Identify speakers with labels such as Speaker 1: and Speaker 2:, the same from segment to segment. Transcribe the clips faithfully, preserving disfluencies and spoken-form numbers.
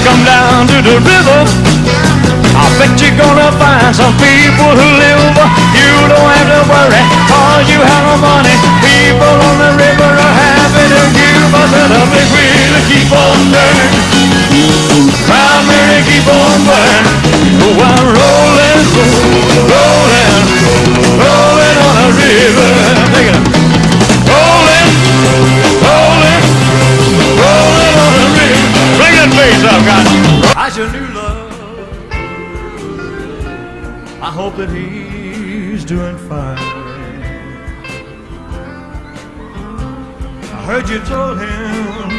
Speaker 1: come down to the river, I bet you're gonna find some people who live. You don't have to worry, cause you have no money. People on the river are happy to give us a big wheel to keep on turning. Proud Mary, keep on burning. Oh, I'm rolling, rolling, rolling on the river. Take it up. Rolling, rolling, rolling on the river. Bring that bass up, guys. I your new love. I hope that he's doing fine. I heard you told him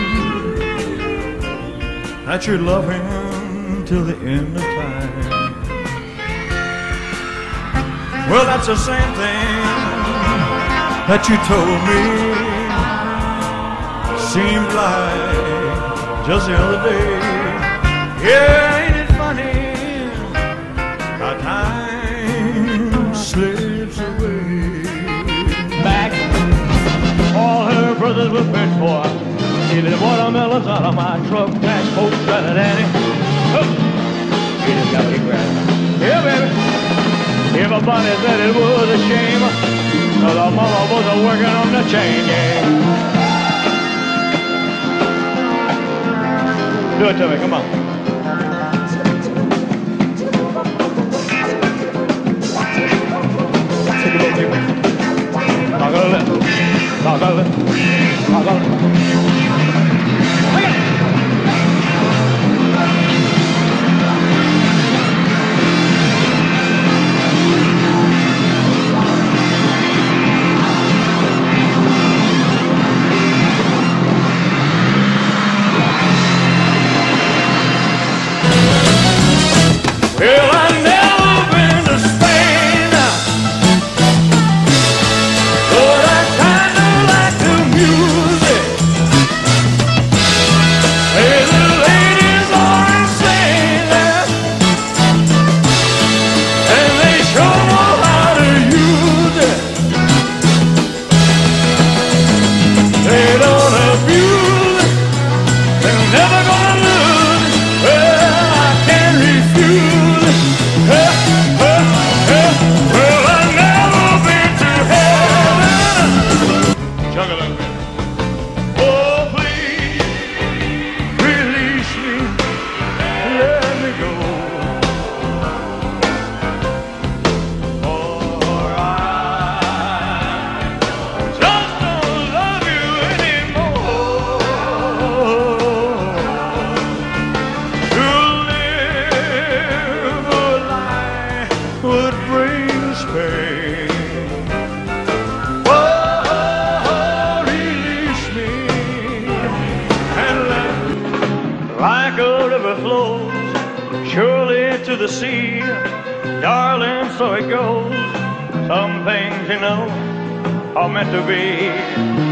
Speaker 1: that you'd love him till the end of time. Well, that's the same thing that you told me. Seemed like just the other day. Yeah, ain't it funny how time slips away. Back, all her brothers were fit for. Eating watermelons out of my truck, that folks got a daddy. You just gotta be glad. Yeah, baby. Everybody said it was a shame, cause our mama was working on the chain gang. Do it to me, come on. Toggle it, toggle it, toggle it. Well, I've never been to Spain, but I kinda like the music. Hey, the ladies are insane, and they sure know how to use it. They don't abuse it, they're never gonna lose it. Well, I can't refuse. Oh, please release me, let me go, for I just don't love you anymore. To live a lie would bring pain. Like a river flows surely to the sea, darling, so it goes. Some things, you know, are meant to be.